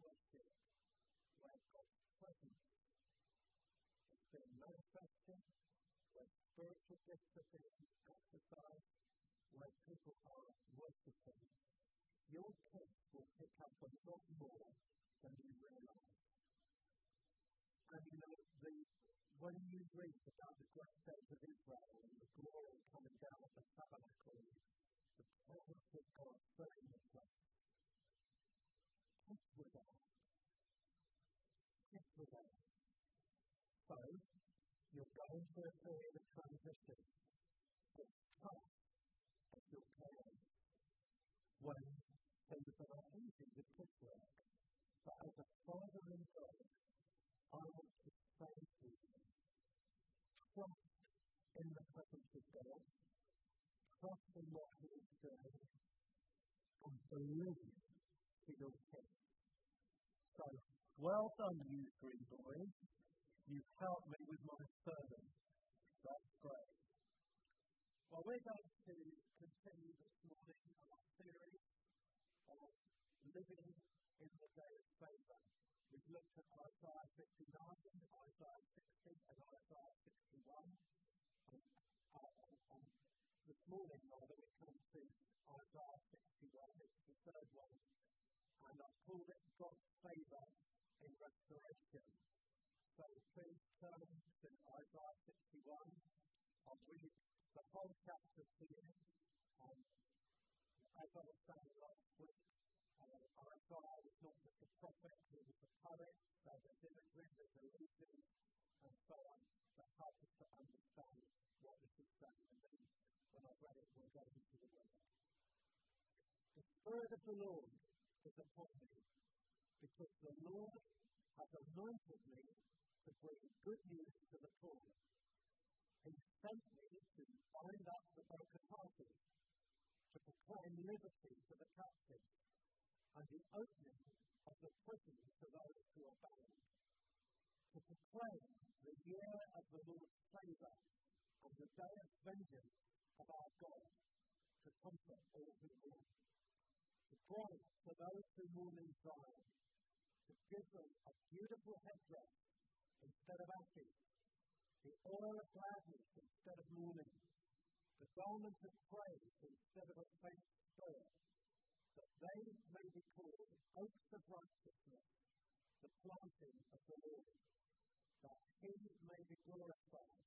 worship where God's presence is being manifested, where spiritual gifts are being exercised, where people are worshipping, your kids will pick up a lot more than you realise. And when you read about the great days of Israel and the glory coming down of the tabernacle, the presence of God filling the place, kids were there. Kids were there. So, you're going through a period of transition. It's tough as your parents when things are not easy with kids work. But as a father in God, I want to say to you, trust in the presence of God, trust in what He is doing, and believe for your kids. So, well done, you three boys. You've helped me with my sermon. That's great. Well, we're going to continue this morning our series of living in the day of favour. We've looked at Isaiah 59, Isaiah 60, and Isaiah 61. And this morning, we come to Isaiah 61. It's the third one. And I've called it God's favour in restoration. So please turn to Isaiah 61. I'll read the whole chapter to you. As I was saying last week, Isaiah was not just a prophet, he was a poet. So there's imagery, there's allusions, and so on that help us to understand what this is saying. And then when I've read it, we'll go into the word. The Spirit of the Lord is upon me, because the Lord has anointed me to bring good news to the poor. He sent me to bind up the brokenhearted, to proclaim liberty to the captives, and the opening of the prison to those who are bound, to proclaim the year of the Lord's favour and the day of vengeance of our God, to comfort all who mourn, to grant to those who mourn in Zion, to give them a beautiful headdress instead of ashes, the oil of gladness instead of mourning, the garment of praise instead of a faint spirit, that they may be called oaks of righteousness, the planting of the Lord, that He may be glorified.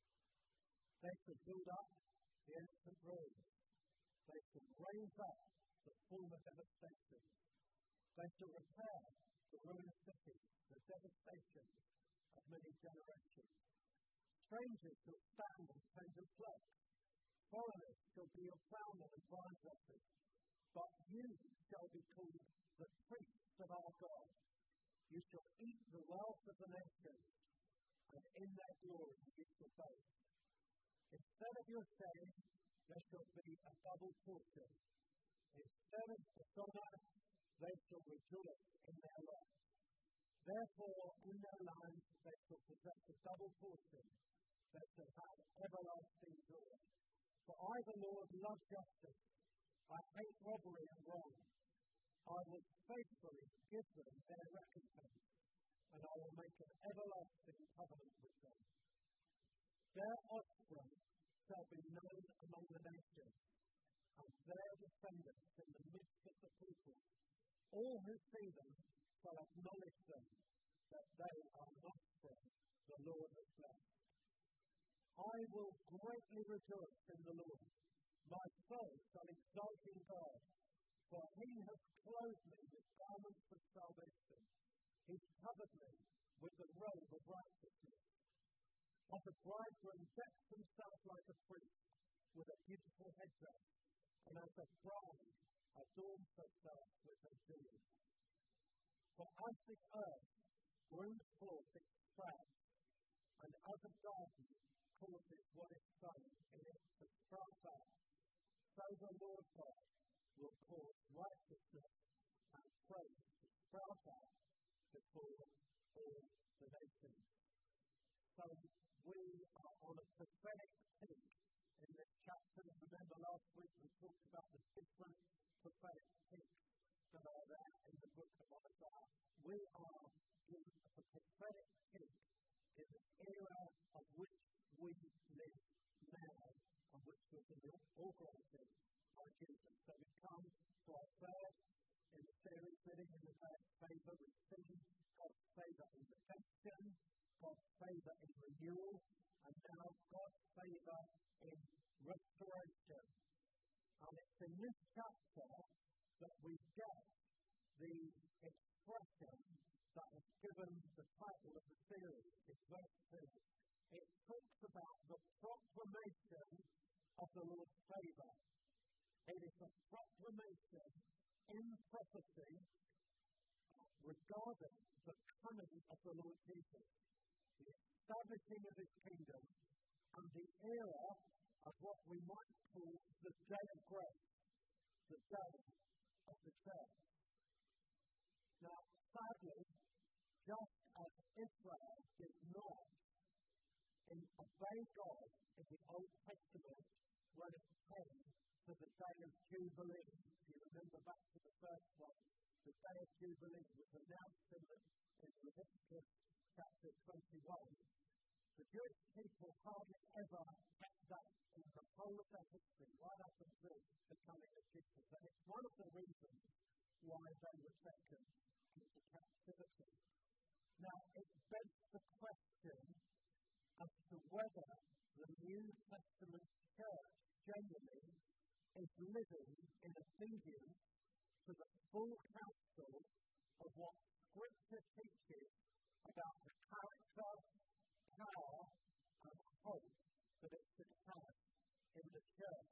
They shall build up the ancient ruins. They shall raise up the former devastations. They shall repair the ruined cities, the devastation of many generations. Strangers shall stand and tend and flock. Foreigners shall be your plowmen and vine dressers. But you shall be called the priests of our God. You shall eat the wealth of the nations, and in their glory you shall boast. Instead of your shame, there shall be a double portion. Instead of dishonour, they shall rejoice in their lot. Therefore, in their lands they shall possess a double portion. They shall have everlasting joy. For I, the Lord, love justice. I hate robbery and wrong. I will faithfully give them their recompense, and I will make an everlasting covenant with them. Their offspring shall be known among the nations, and their descendants in the midst of the peoples. All who see them shall acknowledge them, that they are an offspring the Lord has blessed. I will greatly rejoice in the Lord. My soul shall exult in God, for He has clothed me with garments of salvation. He's covered me with the robe of righteousness. As a bridegroom decks himself like a priest with a beautiful headdress, and as a bride adorns herself with her jewels. For as the earth brings forth its sprouts, and as a garden causes what is sown in it to sprout up, so the Lord God will cause righteousness and praise to sprout up before all the nations. So we are on a prophetic peak in this chapter. Remember last week we talked about the different prophetic peaks that are there in the book of Isaiah. We are in the prophetic peak in the era of which we live now, and which was inaugurated by Jesus. So we come to our third in the series, Living in the Day of Favour. We've seen God's favour in redemption, God's favour in renewal, and now God's favour in restoration. And it's in this chapter that we get the expression that is given the title of the series. In verse 2, it talks about the proclamation of the Lord's favour. It is a proclamation in prophecy regarding the coming of the Lord Jesus, the establishing of his kingdom, and the era of what we might call the day of grace, the day of the church. Now, sadly, just as Israel did not obey God in the Old Testament when it came to the day of Jubilee, if you remember back to the first one, the day of Jubilee was announced in Leviticus chapter 21. The Jewish people hardly ever kept that in the whole of their history, right up until the coming of Jesus. And it's one of the reasons why they were taken into captivity. Now, it begs the question as to whether the New Testament church generally is living in obedience to the full counsel of what Scripture teaches about the character, power, and hope that it should have in the church.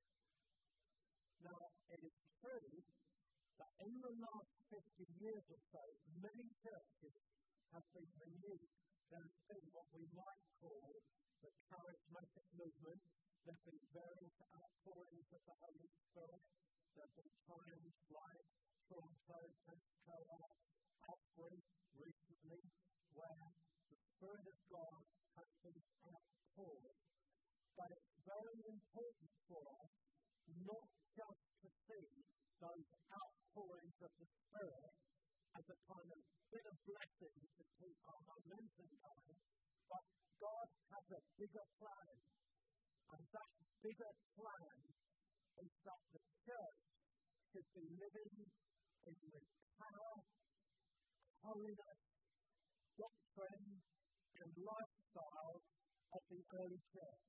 Now, it is true that in the last 50 years or so, many churches have been renewed. There has been what we might call the charismatic movement. There have been various outpourings of the Holy Spirit. There have been times like Toronto, Pensacola, Asbury recently, where the Spirit of God has been outpoured. But it's very important for us not just to see those outpourings of the Spirit as a kind of bit of blessing to keep our momentum going, but God has a bigger plan. And that bigger plan is that the church should be living in the power, holiness, doctrine, and lifestyle of the early church.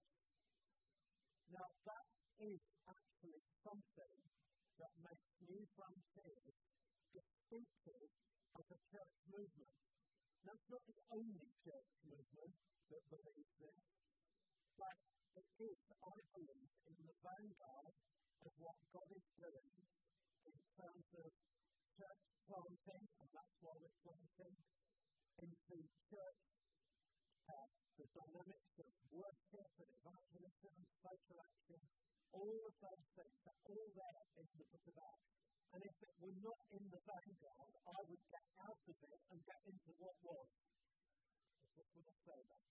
Now, that is actually something that makes New Frontiers distinctive as a church movement. Now, it's not the only church movement that believes this, but it is, I believe, in the vanguard of what God is doing in terms of church planting, and that's why we're planting, into church, the dynamics of worship and evangelism, social action, all of those things are all there in the book of Acts. And if it were not in the vanguard, I would get out of it and get into what was. I just want to say that.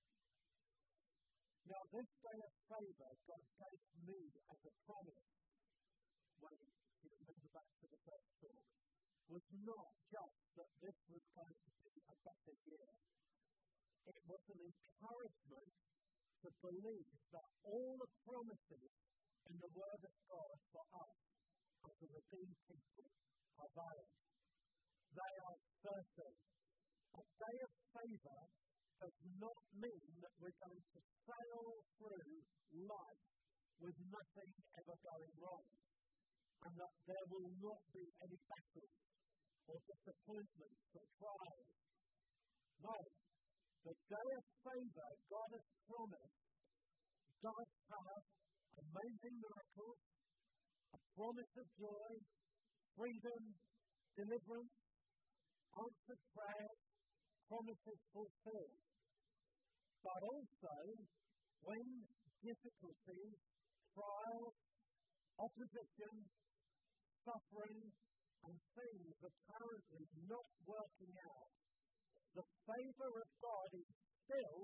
Now, this day of favour God gave me as a promise, when you remember back to the first talk, was not just that this was going to be a better year. It was an encouragement to believe that all the promises in the Word of God for us as a redeemed people are valid. They are certain. A day of favour does not mean that we're going to sail through life with nothing ever going wrong, and that there will not be any battles or disappointments or trials. No. The day of favour God has promised does have amazing miracles, a promise of joy, freedom, deliverance, answered prayers, promises fulfilled. But also, when difficulties, trials, opposition, suffering, and things apparently not working out, the favour of God is still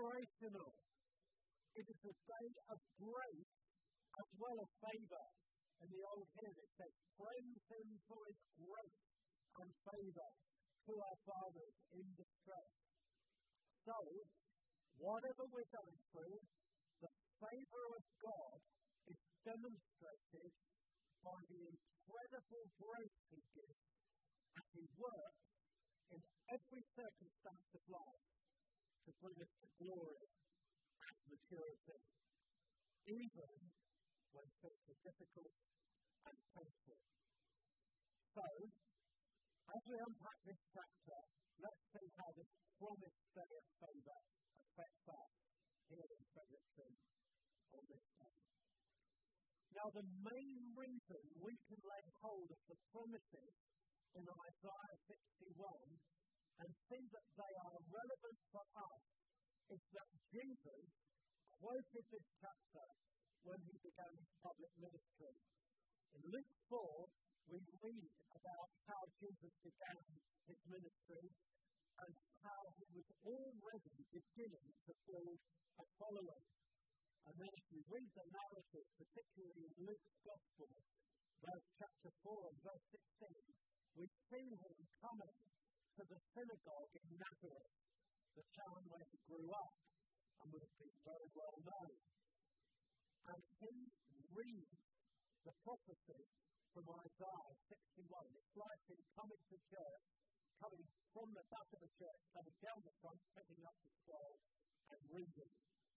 operational. It is a day of grace as well as favour. In the old hymn it says, praise him for his grace and favour to our fathers in distress. So, whatever we're going through, the favour of God is demonstrated by the incredible grace he gives as he works in every circumstance of life to bring us to glory and maturity, even when things are difficult and painful. So, as we unpack this chapter, let's see how this promised day of favour affects us here in Fredericton on this day. Now, the main reason we can lay hold of the promises in Isaiah 61 and see that they are relevant for us is that Jesus quoted this chapter when he began his public ministry. In Luke 4, we read about how Jesus began his ministry and how he was already beginning to build a following. And then if you read the narrative, particularly in Luke's Gospel, chapter 4 and verse 16, we see him coming to the synagogue in Nazareth, the town where he grew up and would have been very well known. And he reads the prophecy from Isaiah 61. It's like him coming to church, coming from the back of the church, coming down the front, picking up the scroll and reading.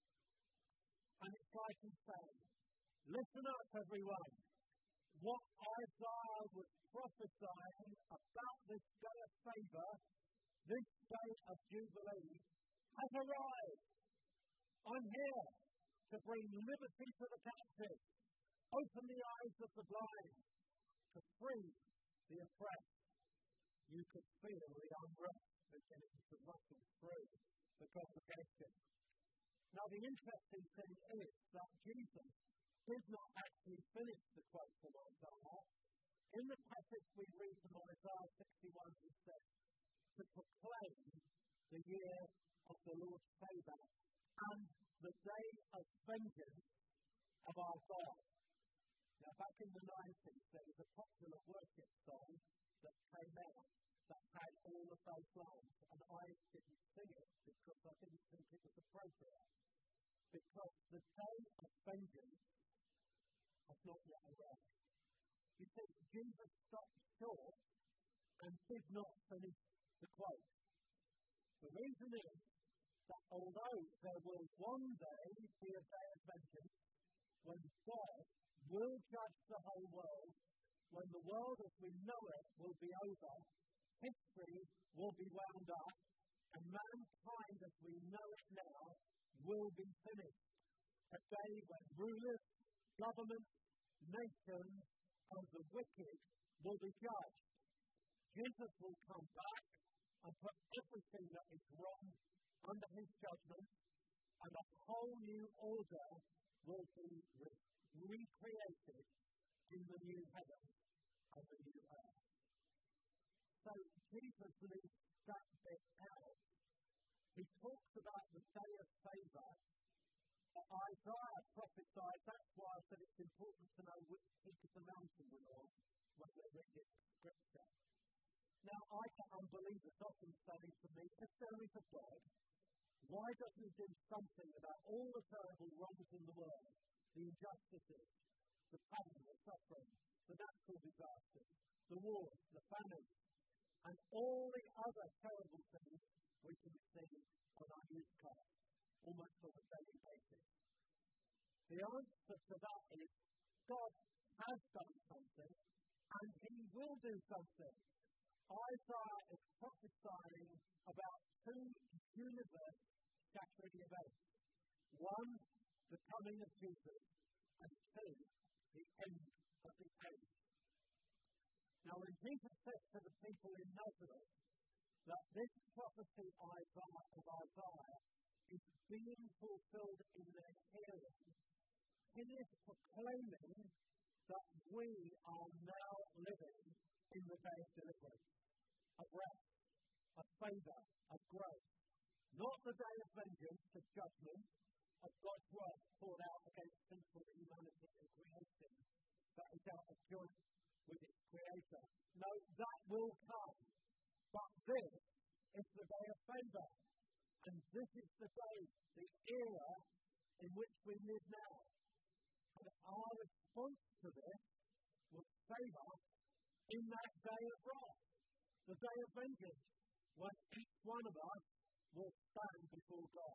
And it's like he's saying, listen up everyone, what Isaiah was prophesying about this day of favour, this day of Jubilee, has arrived. I'm here to bring liberty to the captives, open the eyes of the blind, to free the oppressed. You could feel the unrest beginning to rustle through the congregation. Now, the interesting thing is that Jesus did not actually finish the quote from Isaiah. In the passage we read from Isaiah 61, he says, to proclaim the year of the Lord's favour and the day of vengeance of our God. Now, back in the 90s, there was a popular worship song that came out that had all of those lines, and I didn't sing it because I didn't think it was appropriate. Because the day of vengeance has not yet arrived. You see, Jesus stopped short and did not finish the quote. The reason is that although there will one day be a day of vengeance, when God will judge the whole world, when the world as we know it will be over, history will be wound up, and mankind as we know it now will be finished. A day when rulers, governments, nations, and the wicked will be judged. Jesus will come back and put everything that is wrong under his judgment, and a whole new order will be recreated in the new heaven and the new earth. So Jesus leaves that bit out. He talks about the day of favour that Isaiah prophesied. That's why I said it's important to know which peak of the mountain we're on when we're reading Scripture. Now, I get unbelievers often saying to me, if there is a God, why doesn't he do something about all the terrible wrongs in the world, the injustices, the pain, the suffering, the natural disasters, the wars, the famines, and all the other terrible things we can see on our newscasts, almost on a daily basis? The answer to that is God has done something, and he will do something. Isaiah is prophesying about two universe-shattering events. One, the coming of Jesus, and two, the end of the age. Now, when Jesus says to the people in Nazareth that this prophecy of Isaiah is being fulfilled in their hearing, he is proclaiming that we are now living in the day of deliverance, of rest, of favour, of grace. Not the day of vengeance, of judgment, of God's wrath poured out against sinful humanity and creation, that is out of joint with its creator. No, that will come. But this is the day of favour. And this is the day, the era in which we live now. And our response to this will save us in that day of wrath, the day of vengeance, when each one of us will stand before God.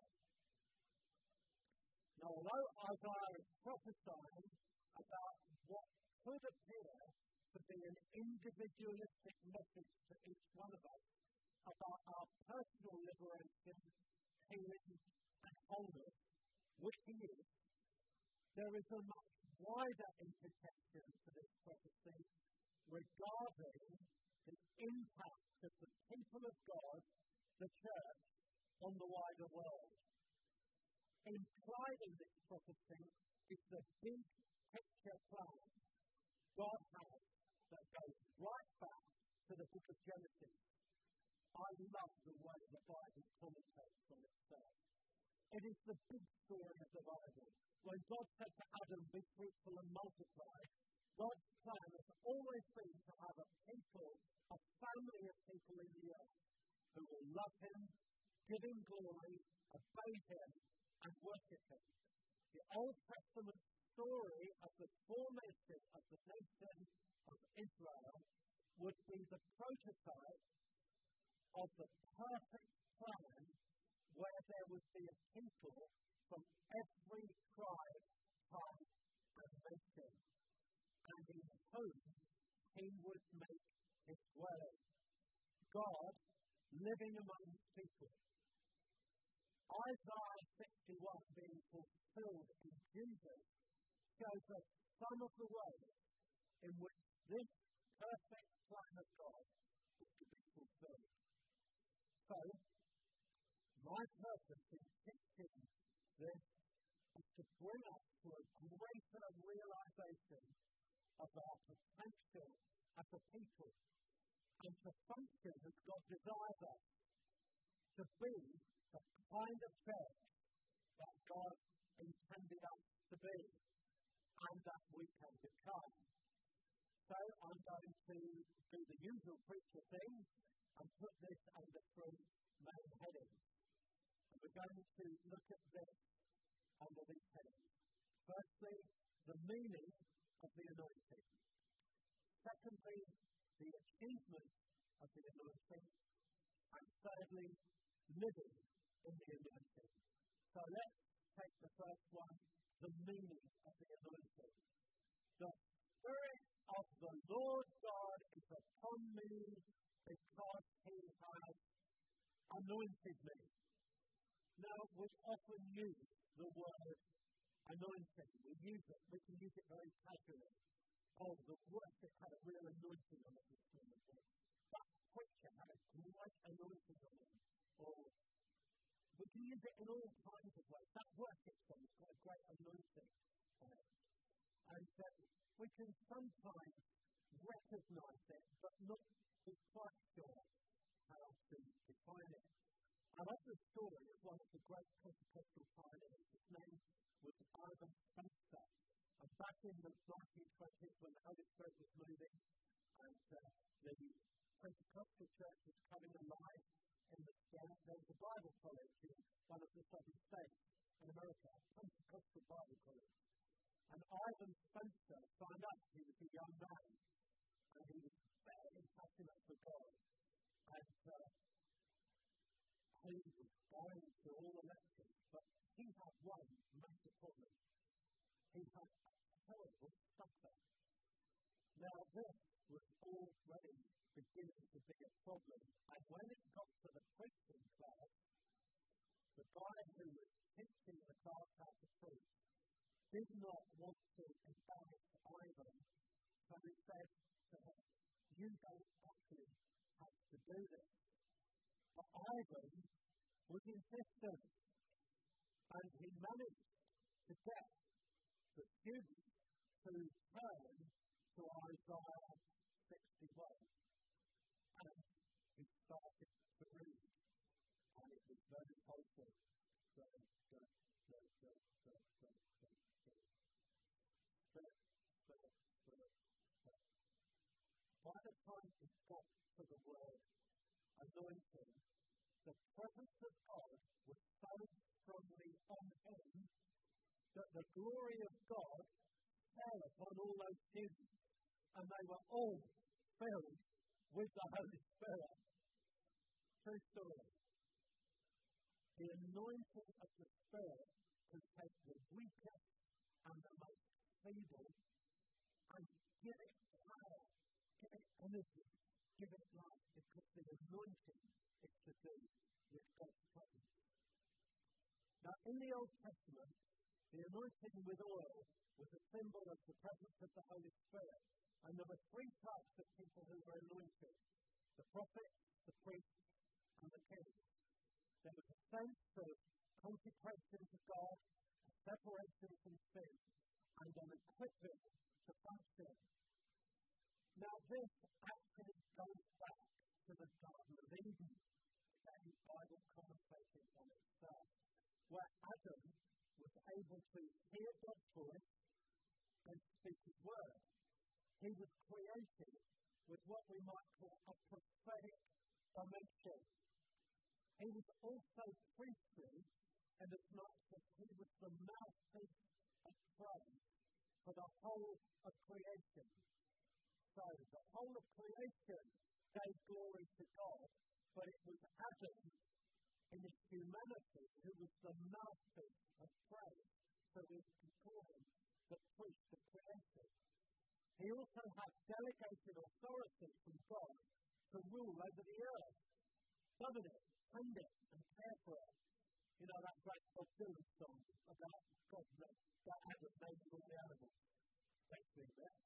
Now, although Isaiah is prophesying about what could appear to be an individualistic message to each one of us about our personal liberation, healing, and wholeness, which he is, there is a much wider implication to this prophecy regarding the impact of the people of God, the church, on the wider world. Implied in this prophecy is the big picture plan God has that goes right back to the book of Genesis. I love the way the Bible commentates on itself. It is the big story of the Bible. When God said to Adam, be fruitful and multiply, God's plan has always been to have a people, a family of people in the earth who will love him, give him glory, obey him, and worship him. The Old Testament story of the formation of the nation of Israel would be the prototype of the perfect plan where there would be a people from every tribe, tongue, and nation, and in whom he would make his dwelling. God living among his people. Isaiah 61 being fulfilled in Jesus shows us some of the ways in which this perfect plan of God is to be fulfilled. So, my purpose in teaching this is to bring us to a greater realization of our potential as a people and to function as God desires us to be the kind of church that God intended us to be and that we can become. So I'm going to do the usual preacher thing and put this under three main headings. And we're going to look at this under these headings. Firstly, the meaning of the anointing. Secondly, the achievement of the anointing. And thirdly, living in the anointing. So let's take the first one, the meaning of the anointing. The Spirit of the Lord God is upon me because he has anointed me. Now, we often use the word anointing. We can use it very casually. Oh, the worship had a real anointing on it this morning. That preacher had a great anointing on it. Or we can use it in all kinds of ways. That worship song has got a great anointing on it. And we can sometimes recognize it, but not be quite sure how to define it. I love the story of one of the great Pentecostal pioneers. His name was Ivan Spencer. And back in the 1920s, when the Holy Spirit was moving, and the Pentecostal church was coming alive in the Spirit, there was a Bible college in one of the southern states in America, a Pentecostal Bible college. And Ivan Spencer signed up. He was a young man, and he was very passionate for God. And he was going to all the lectures, but he had one major problem. He had a terrible stutter. Now, this was already beginning to be a problem, and when it got to the preaching class, the guy who was teaching the class how to preach did not want to embarrass Ivan, so he said to him, you don't actually have to do this. But Ivan was insistent, and he managed to get the students to turn to Isaiah 61. And he started to read, and it was very helpful. by the time it got to the word anointing, the presence of God was so strongly on him that the glory of God fell upon all those students, and they were all filled with the Holy Spirit. True story. The anointing of the Spirit can take the weakest and the most feeble and give it power, give it energy, give it life, because the anointing is to do with God's presence. Now, in the Old Testament, the anointing with oil was a symbol of the presence of the Holy Spirit. And there were three types of people who were anointed: the prophets, the priests, and the kings. There was a sense of consecration to God, a separation from sin, and an equipping to function. Now, this actually goes back to the Garden of Eden. Again, Bible commentating on itself, where Adam was able to hear God's voice and speak his word. He was created with what we might call a prophetic dimension. He was also priestly, and as much as he was the mouthpiece of praise for the whole of creation. So the whole of creation gave glory to God, but it was Adam in his humanity who was the mouthpiece of praise. So we can call him the priest of creation. He also had delegated authority from God to rule over the earth, govern it, tend it, and care for it. You know that great Bob Dylan song about God that Adam made all the animals. Thanks for that.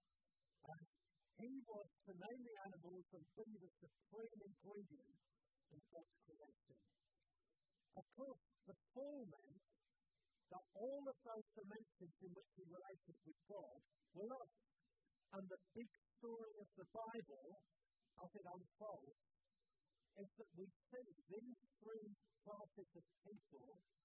He was to name the animals and be the supreme ingredient in God's creation. Of course, the fall meant that all of those dimensions in which he related with God were lost. And the big story of the Bible, as it unfolds, is that we see these three classes of people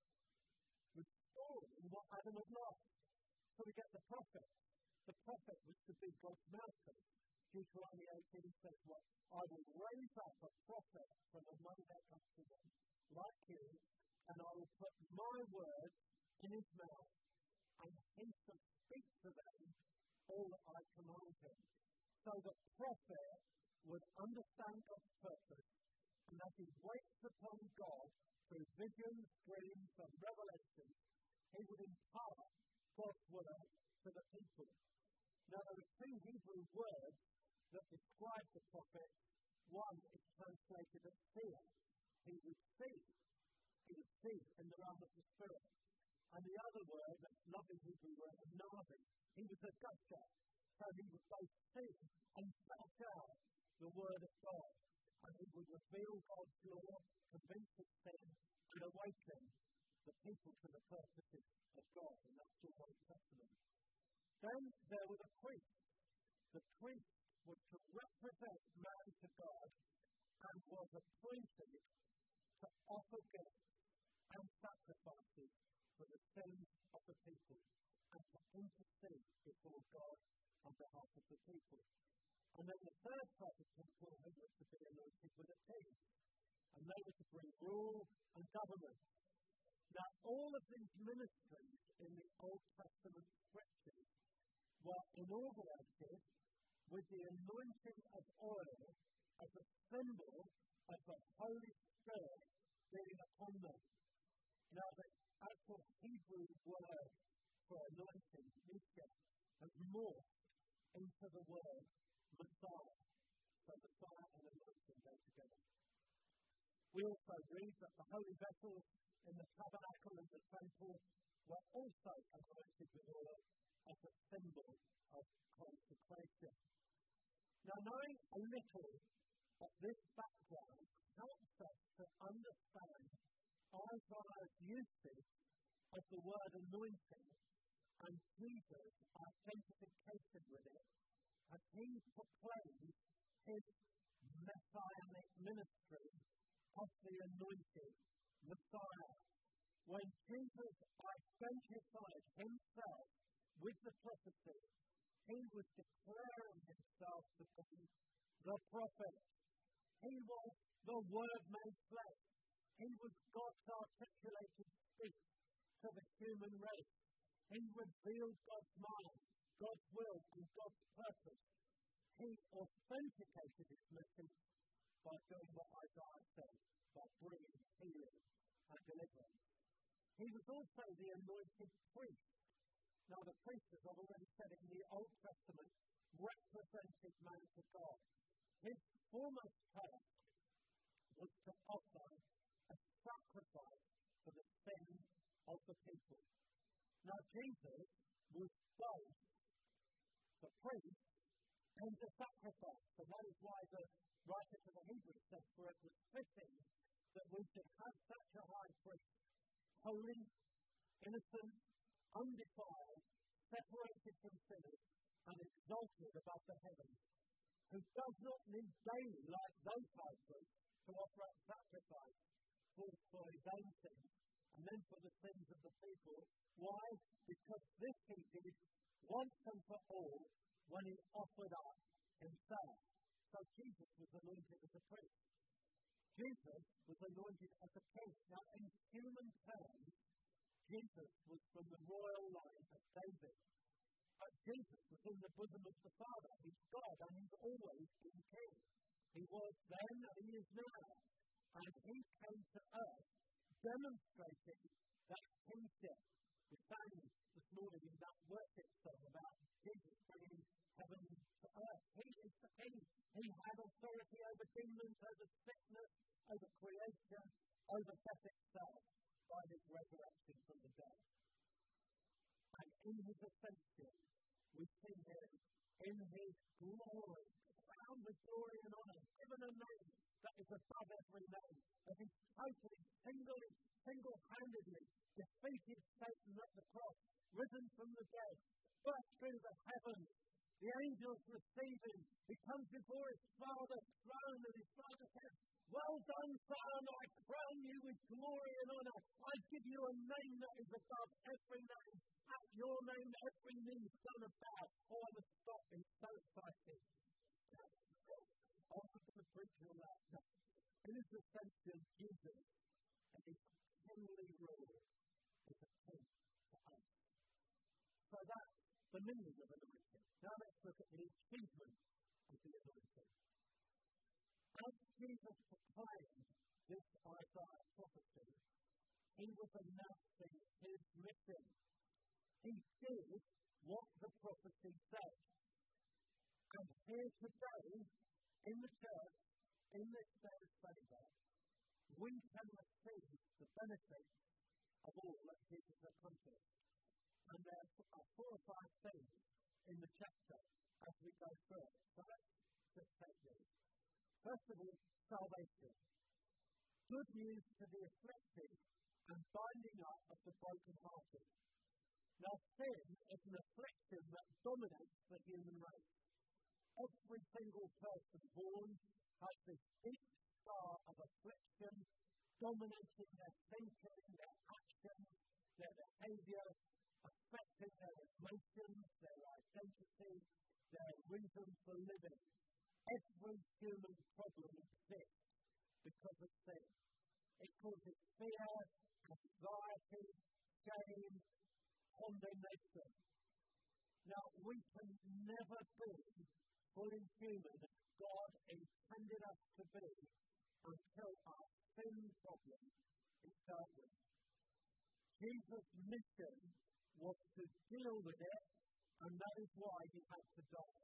restoring what Adam had lost. So we get the prophet. The prophet was to be God's mouthpiece. Deuteronomy 18 says, "What I will raise up a prophet from among their countrymen, like you, and I will put my words in his mouth, and he shall speak to them all that I command him." So the prophet would understand God's purpose, and as he waits upon God through visions, dreams, and revelations, he would impart God's word to the people. Now, there are two Hebrew words that describe the prophet. One is translated as seer. He would see in the realm of the Spirit. And the other word, that lovely Hebrew word, navi. He was a gusher. So he would both see and gush out the word of God. And he would reveal God's law, convince of sin, and awaken the people to the purposes of God. And that's the Old Testament. Then there were the priests. The priest was to represent man to God and was appointed to offer gifts and sacrifices for the sins of the people and to intercede before God on behalf of the people. And then the third type of people who were to be anointed were the kings, and they were to bring rule and government. Now, all of these ministries in the Old Testament scriptures were inaugurated with the anointing of oil as a symbol of the Holy Spirit being upon them. Now, the actual Hebrew word for anointing, Misha, has morphed into the word Messiah. So Messiah and anointing go together. We also read that the holy vessels in the tabernacle and the temple were also anointed with oil as a symbol of consecration. Now, knowing a little of this background helps us to understand Isaiah's usage of the word anointing and Jesus' identification with it as he proclaims his messianic ministry of the anointed Messiah. When Jesus identified himself with the prophecy, he was declaring himself to be the prophet. He was the Word made flesh. He was God's articulated speech to the human race. He revealed God's mind, God's will, and God's purpose. He authenticated his message by doing what Isaiah said, by bringing healing and deliverance. He was also the anointed priest. Now, the priest, as I've already said in the Old Testament, represented man to God. His foremost task was to offer a sacrifice for the sin of the people. Now, Jesus was both the priest and the sacrifice. And that is why the writer to the Hebrews says, for it was fitting that we should have such a high priest, holy, innocent, undefiled, separated from sinners, and exalted above the heavens, who does not need daily, like those high priests, to offer up sacrifice for his own sins, and then for the sins of the people. Why? Because this he did once and for all when he offered up himself. So Jesus was anointed as a priest. Jesus was anointed as a king. Now, in human terms, Jesus was from the royal line of David. But Jesus was in the bosom of the Father. He's God, and he's always been king. He was then, and he is now. And he came to earth, demonstrating that kingship. We sang this morning in that worship song about Jesus bringing heaven to earth. He is the king. He had authority over demons, over sickness, over creation, over death itself, by his resurrection from the dead. And in his ascension, we see him in his glory, crowned with glory and honour, given a name that is above every name, that is totally, single-handedly defeated Satan at the cross, risen from the dead, burst through the heavens. The angels receive him. He comes before his Father's throne, and his Father says, well done, Son, I crown you with glory and honour. I give you a name that is above every name. At your name, every knee is going to bow. Oh, I must stop. It's so exciting. I'm not going to preach all that. In his ascension, Jesus, and his kingly rule, is a king to us. So that's the meaning of anointing. Now let's look at the achievement of the anointing. As Jesus proclaimed this Isaiah prophecy, he was announcing his mission. He did what the prophecy said. And here today, in the church, in this day of Favour, we can receive the benefits of all that Jesus accomplished. And there are 4 or 5 things in the chapter as we go through it. So let's just take these. First of all, salvation. Good news to the afflicted and binding up of the brokenhearted. Now, sin is an affliction that dominates the human race. Every single person born has this deep scar of affliction dominating their thinking, their actions, their behaviour, affecting their emotions, their identity, their reason for living. Every human problem exists because of sin. It causes fear, anxiety, shame, condemnation. Now, we can never be fully human as God intended us to be until our sin problem is dealt with. Jesus' mission was to deal with it, and that is why he had to die.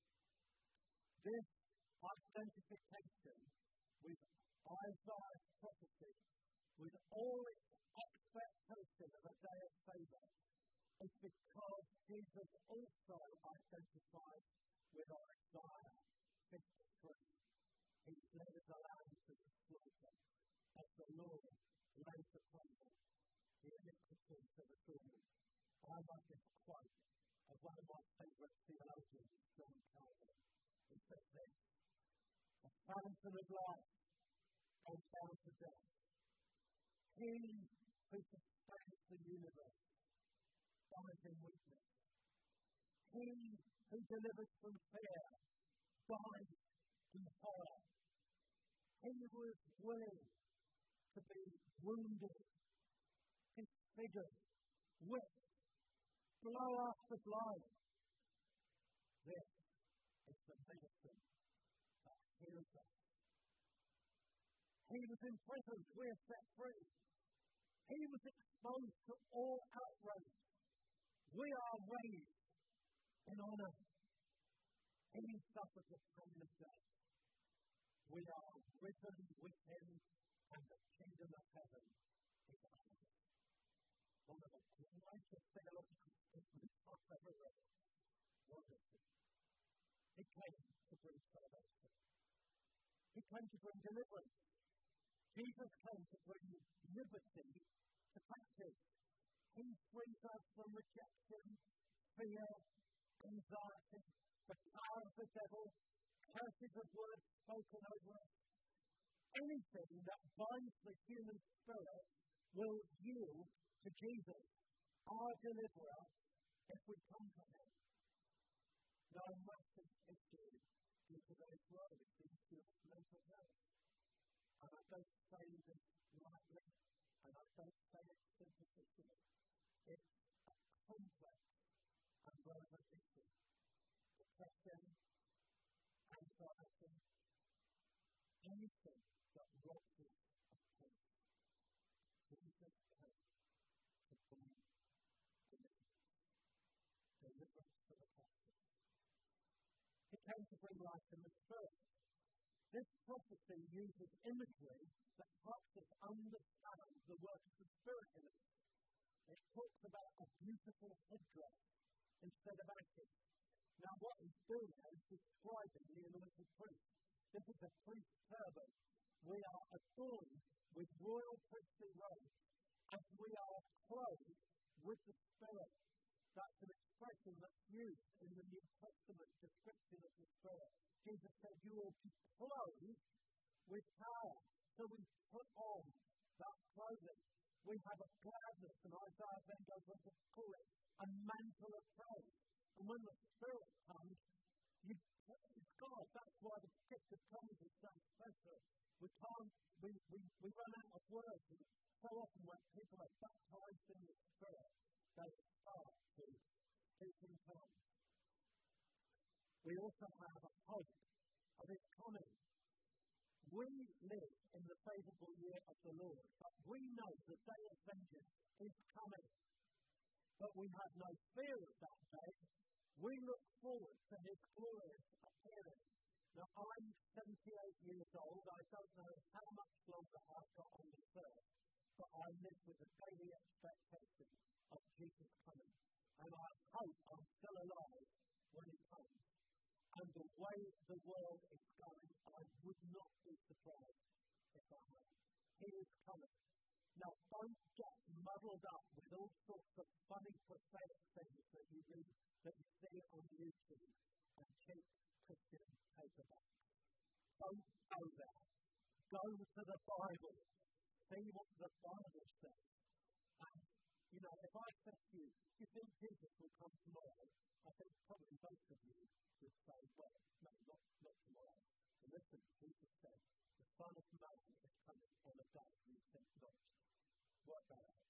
This identification with Isaiah's prophecy, with all its expectation of a day of favour, is because Jesus also identifies with Isaiah 53. He led as a lamb to the slaughter, as the Lord lays upon him the iniquities of us all. I like this quote of one of my favourite theologians, John Calvin. He says this: "A fountain of life goes down to death. He who sustains the universe dies in weakness. He who delivers from fear dies in fire. He was willing to be wounded, disfigured, whipped, blow after blow. This is the medicine that heals us. He was imprisoned, we are set free. He was exposed to all outrage. We are raised in honour. He suffered the pain of death. We are risen with him, and the kingdom of heaven is ours. One of the greatest theological statements I've ever read. Wonderful. He came to bring salvation. He came to bring deliverance. Jesus came to bring liberty to captives. He frees us from rejection, fear, anxiety, the power of the devil, curses of words spoken over us. Anything that binds the human spirit will yield to Jesus, our deliverer, if we come to him. Now, a massive issue in today's world is the issue of mental health. And I don't say this lightly, and I don't say it superficially. It's a complex and relevant issue. Depression, anxiety, anything that robs us of peace. Jesus came to bring deliverance. Deliverance for the captives. He came to bring life in the spirit. This prophecy uses imagery that helps us understand the work of the Spirit in us. It talks about a beautiful headdress instead of ashes. Now, what he's doing is describing the anointed priest. This is a priest's turban. We are adorned with royal priestly robes as we are clothed with the Spirit. That's an expression that's used in the New Testament description of the Spirit. Jesus said, you will be clothed with power. So we put on that clothing. We have a gladness, and Isaiah then goes on to call it a mantle of praise. And when the Spirit comes, you praise God. That's why the gift of tongues is so special. We run out of words. And so often when people are baptized in the Spirit, they start to speak in tongues. We also have a hope of his coming. We live in the favourable year of the Lord, but we know the day of vengeance is coming. But we have no fear of that day. We look forward to his glorious appearing. Now, I'm 78 years old. I don't know how much longer I've got on this earth, but I live with a daily expectation of Jesus coming. And I hope I'm still alive when he comes. And the way the world is going, I would not be surprised if I am. He is coming. Now, don't get muddled up with all sorts of funny prophetic things that you read, that you see on YouTube and cheap Christian paperbacks. Don't go there. Go to the Bible. See what the Bible says. And, if I said to you, do you think Jesus will come tomorrow? I think probably most of you would say, well, no, not tomorrow. But listen, Jesus said, the Son of Man is coming on a day you think not. Work that out.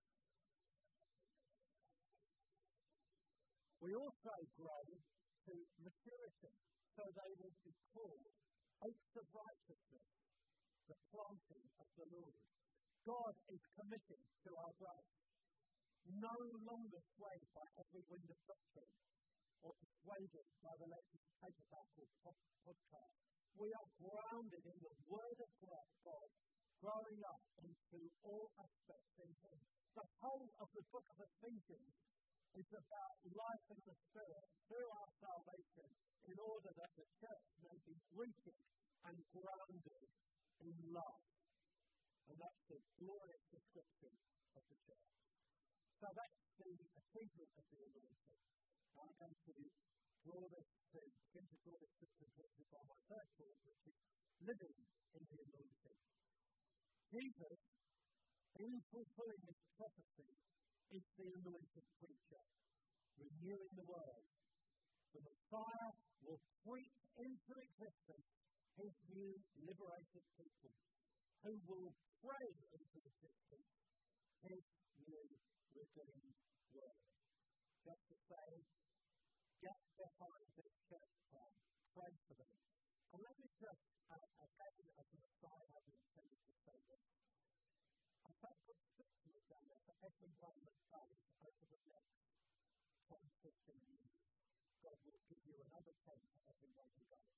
We also grow to maturity, so they will be called oaks of righteousness, the planting of the Lord. God is committed to our growth. No longer swayed by every wind of doctrine or persuaded by the latest paperback or podcast. We are grounded in the Word of God, growing up into all aspects in Him. The whole of the book of Ephesians is about life in the Spirit through our salvation in order that the church may be rooted and grounded in love. And that's the glorious description of the church. So that's the achievement of the anointing. I'm going to begin to draw this to by my third point, which is living in the anointing. Jesus, in fulfilling this prophecy, is the anointed preacher, renewing the world. The Messiah will preach into existence his new liberated people, who will pray into existence his new redeemed world. Just to say, get behind this church plan, pray for them. And let me just, again, as an aside, I've intended to say this. I felt God speak to me down there for every one that goes over the next 10, 15 years. God will give you another 10 for every one who goes.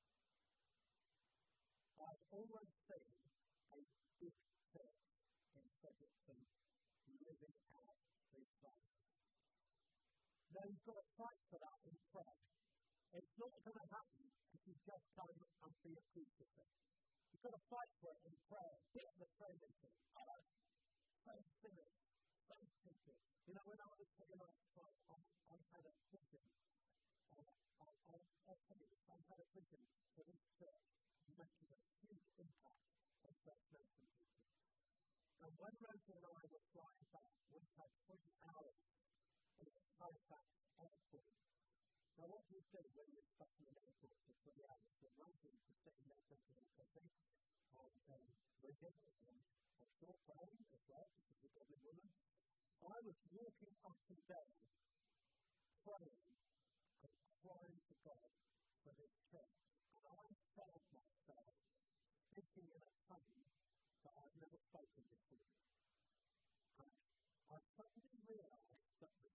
I've always seen a big church in Fredericton living out these values. Now, you've got to fight for that in prayer. It's not going to happen if you just come and be a piece of it. You've got to fight for it in prayer. Get the prayer meeting. Same sinners, same people. You know, when I was taking on I had a vision. I'll tell you this, I had a vision for this church making a huge impact on First Nation people. And when Rosie and I were flying back, we had 3 hours in Halifax Airport. Now, what do you do when you're stuck in an airport for 3 hours? Well, Rosie was sitting there drinking a coffee and reading, and I'm sure praying as well, because she's a godly woman. I was walking up and down, praying and crying to God for this church. And I felt myself speaking in a tongue that I've never spoken before. And I suddenly realised that the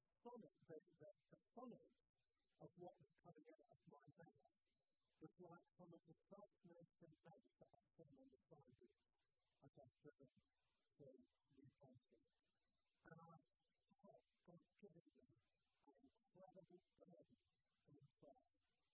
phonics of what was coming out of my mouth was like some of the First Nation names that I've seen on the sidewalk as I've driven through Newcastle. And I felt God giving me an incredible burden in prayer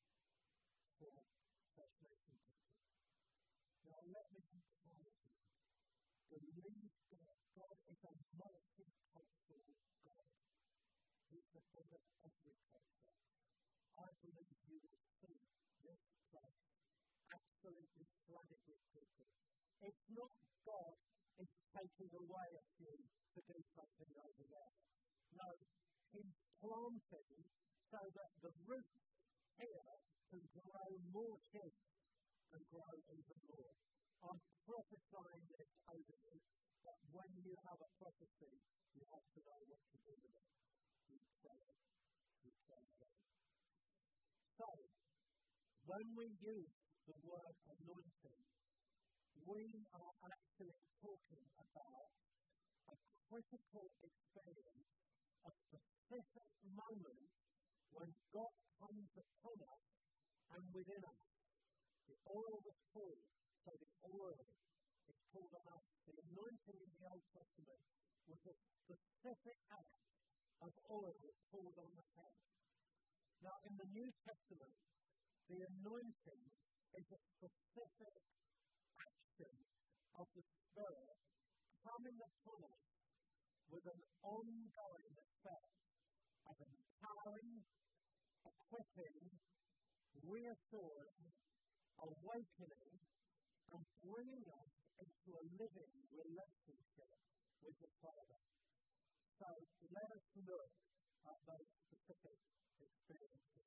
for First Nation people. Now, let me encourage you. Believe God. God is a multicultural God. He's the God of every culture. I believe you will see this place absolutely flooded with people. It's not God is taking away a few to do something over there. No, He's planting so that the roots here can grow more seeds and grow even more. I'm prophesying this over you, but when you have a prophecy, you have to know what to do with it. You pray it. You pray it. So, when we use the word anointing, we are actually talking about a critical experience, a specific moment when God comes upon us and within us. The oil was poured, so the oil is poured on us. The anointing in the Old Testament was a specific act of oil poured on the head. Now, in the New Testament, the anointing is a specific action of the Spirit coming upon us with an ongoing effect of empowering, equipping, reassuring, awakening, and bringing us into a living relationship with the Father. So let us look at those specific experiences.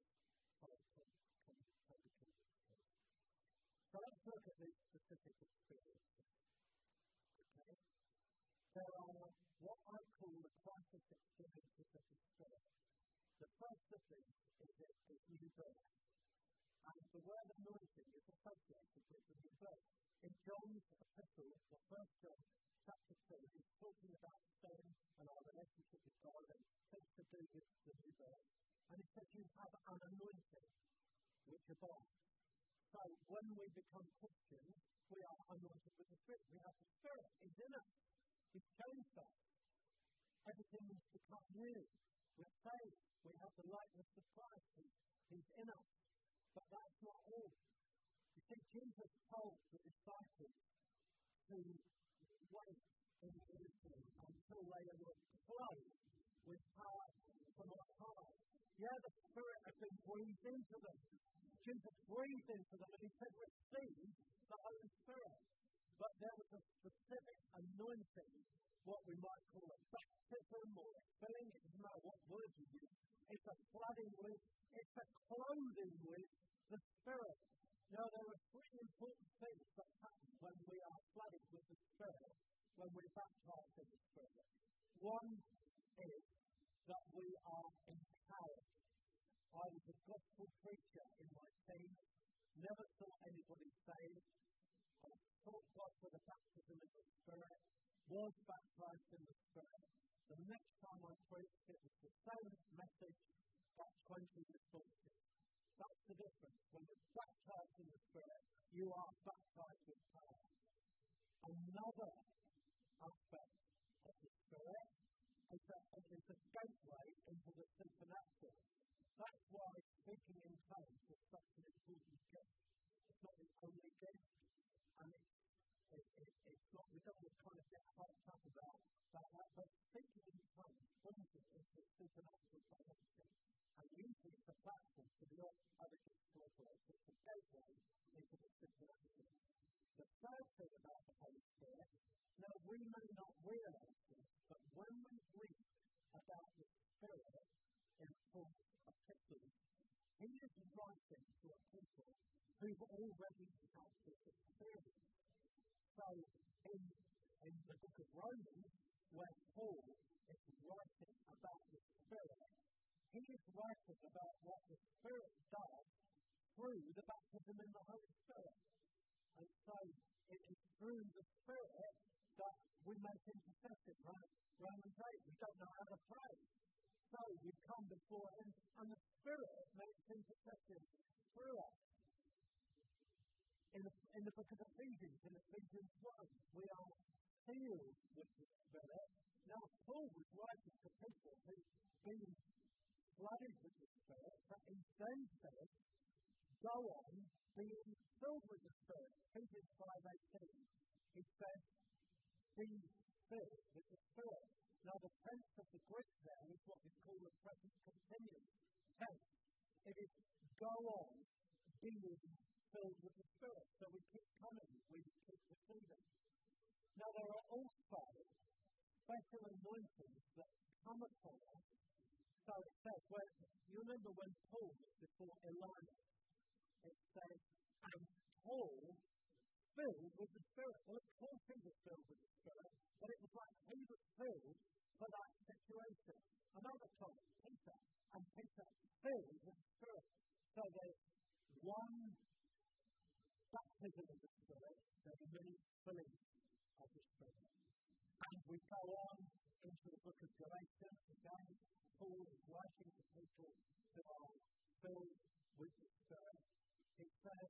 So let's look at these specific experiences. Okay? There are what I call the crisis experiences of the Spirit. The first of these is new birth. And the word anointing is associated with the new birth. In John's epistle, the first John, chapter 2, he's talking about sin and our relationship with God and things to do with the new birth. And he says you have an anointing which abides. So when we become Christians, we are anointed with the Spirit. We have the Spirit. He's in us. He's changed us. Everything has become new. We're saved. We have the likeness of Christ. He's in us. But that's not all. You see, Jesus told the disciples to wait in Jerusalem until they were clothed with power from on high. Yeah, the Spirit had been breathed into them. Jesus breathed into them and he said, receive the Holy Spirit. But there was a specific anointing, what we might call a baptism or a filling. It doesn't matter what word you use. It's a flooding with, it's a clothing with the Spirit. Now, there are three important things that happen when we are flooded with the Spirit, when we're baptized in the Spirit. One is that we are empowered. I was a gospel preacher in my teens, never saw anybody saved. I sought God for the baptism in the Spirit, was baptized in the Spirit. The next time I preached, it was the same message, but 20 responses. That's the difference. When you're baptized in the Spirit, you are baptized with power. Another aspect of the Spirit is that it is a gateway into the supernatural. That's why speaking in tongues is such an important gift. It's not the only gift, and it's not, we don't want to kind of get hyped up about that, but speaking in tongues brings it into a supernatural dimension. And usually it's a platform for the other gifts to operate. It's a gateway into the supernatural. The third thing about the Holy Spirit, now we may not realize this, but when we read about the Spirit in Paul's epistles, he is writing to a people who've already had this experience. So in the book of Romans, where Paul is writing about the Spirit, he is writing about what the Spirit does through the baptism in the Holy Spirit. And so it is through the Spirit that we make intercession, right? Romans 8, we don't know how to pray. So we come before him, and the Spirit makes intercession through us. In the book of Ephesians, in Ephesians 1, we are sealed with the Spirit. Now, Paul was writing to people who've been flooded with the Spirit, but he then says, go on being filled with the Spirit. Ephesians 5:18, he says, be filled with the Spirit. Now, the tense of the Greek there is what we call the present continuous tense. It is go on being filled with the Spirit. So we keep coming, we keep receiving. Now, there are also special anointings that come upon us. So it says, you remember when Paul was before Elijah, it says, and Paul filled with the Spirit. Well, of course he was filled with the Spirit, but it was like he was filled for that situation. Another time, Peter, and Peter filled with the Spirit. So there's one baptism of the Spirit, there's many fillings of the Spirit. And we go on into the book of Galatians. Again, Paul is writing to people who are filled with the Spirit. He says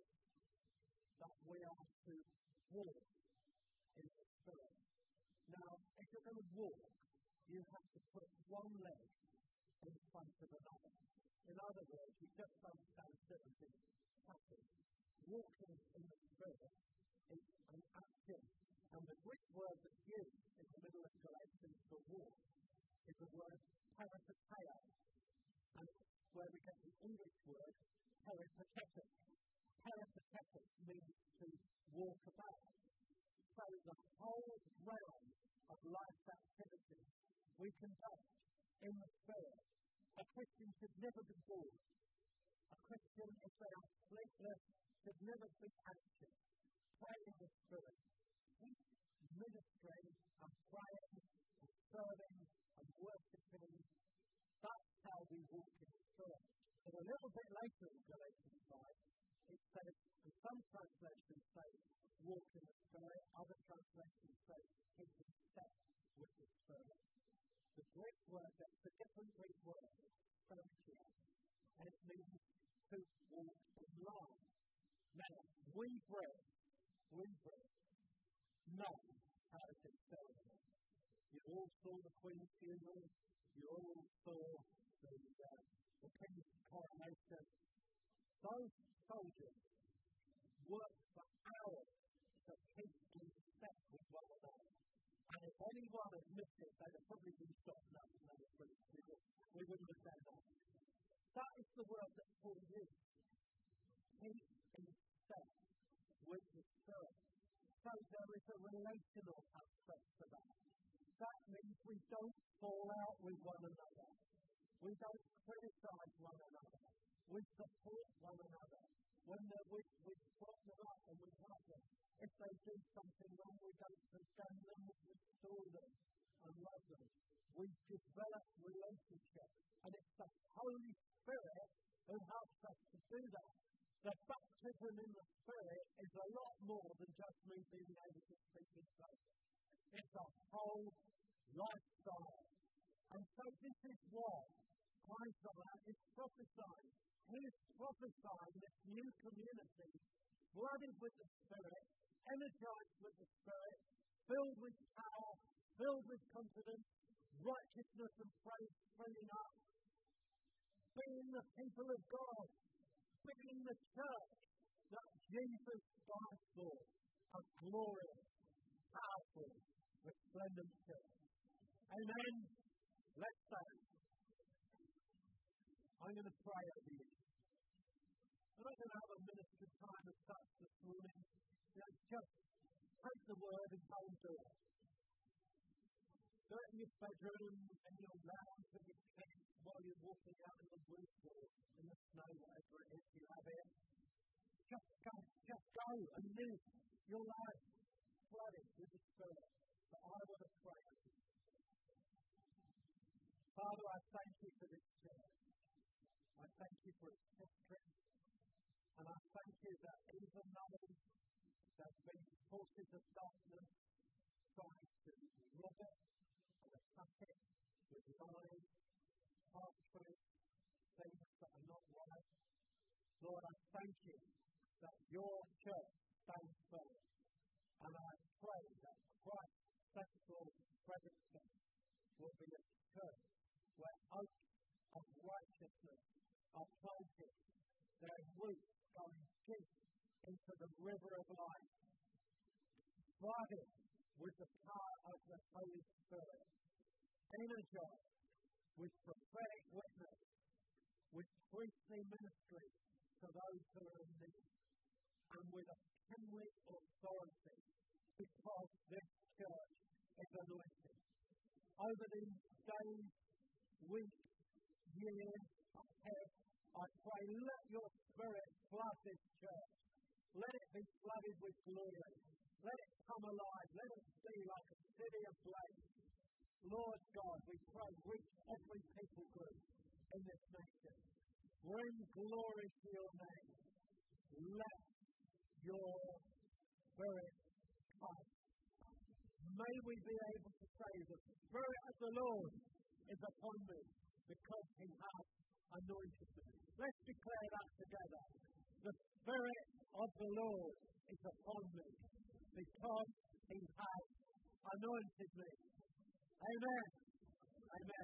that we are to walk in the Spirit. Now, if you're going to walk, you have to put one leg in front of another. In other words, you just don't stand still and be passive. Walking in the Spirit is an action. And the Greek word that's used in the middle of Galatians for walk is the word peripateo. And where we get the English word peripatetic. Peripatetic means to walk about. So the whole realm of life's activities we conduct in the Spirit. A Christian should never be bored. A Christian, if they are sleepless, should never be anxious. Pray in the Spirit. Keep ministering and praying and serving and worshipping. That's how we walk in the Spirit. But a little bit later in Galatians 5, it says, and some translations say, walk in the Spirit. Other translations say, keep in step with the Spirit. The Greek word, that's a different Greek word, it's spiritual, and it means to walk in line. Now, we Brits know how to do ceremony. You all saw the Queen's funeral, you all saw the King's coronation. Those soldiers worked for hours to keep in step with one another. And if anyone had missed it, they'd have probably been shot. No, we wouldn't have done that. That is the word that Paul used. Keep in step with the Spirit. So there is a relational aspect to that. That means we don't fall out with one another. We don't criticize one another. We support one another. we prop them up and we love them. If they do something wrong, we don't condemn them, we restore them and love them. We develop relationships, and it's the Holy Spirit who helps us to do that. The baptism in the Spirit is a lot more than just me being able to speak in tongues. It's a whole lifestyle. And so this is what Isaiah is prophesying. He is prophesying this new community, flooded with the Spirit, energized with the Spirit, filled with power, filled with confidence, righteousness and praise springing up, being the people of God, being the church that Jesus died for, a glorious, powerful, resplendent church. Amen. Let's stand. I'm going to pray over you. I'm not going to have a ministry time as such this morning. Just take the word and go and do it. Do it in your bedroom, in your lounge, in your tent, while you're walking out in the woods or in the snow, whatever it is you have here. Just go and live your life flooded with the Spirit. But I want to pray. Father, I thank you for this church. I thank you for its history. And I thank you that even though there have been forces of darkness trying to rob it and attack it with lies, half-truths, things that are not right, Lord, I thank you that your church stands firm. And I pray that Christ's Central Fredericton will be a church where oaks of righteousness are planted, their roots going deep into the river of life, flooded with the power of the Holy Spirit, energized with prophetic witness, with priestly ministry to those who are in need, and with a kingly authority, because this church is anointed. Over these days, weeks, years ahead, I pray, let your Spirit flood this church. Let it be flooded with glory. Let it come alive. Let it be like a city ablaze. Lord God, we pray, reach every people group in this nation. Bring glory to your name. Let your Spirit come. May we be able to say, the Spirit of the Lord is upon me because he has anointed me. Let's declare that together. The Spirit of the Lord is upon me because he has anointed me. Amen. Amen.